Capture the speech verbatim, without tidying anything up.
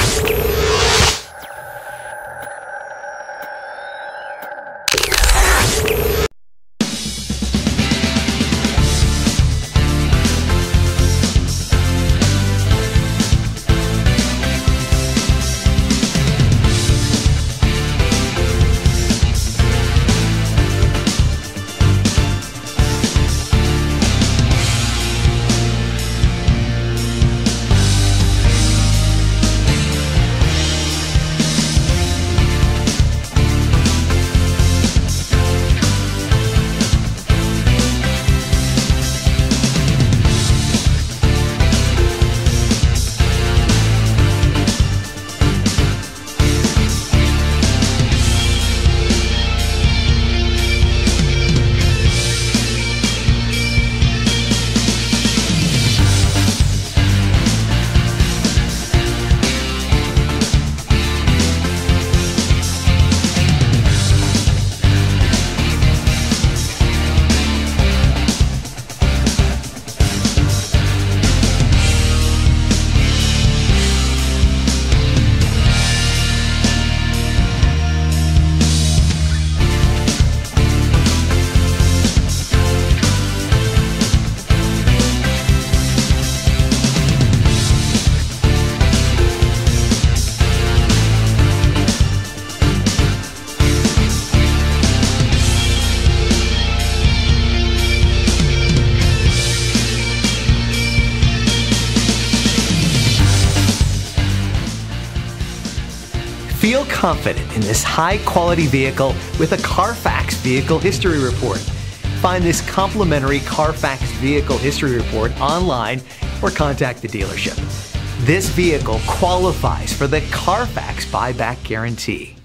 Feel confident in this high-quality vehicle with a Carfax Vehicle History Report. Find this complimentary Carfax Vehicle History Report online or contact the dealership. This vehicle qualifies for the Carfax Buyback Guarantee.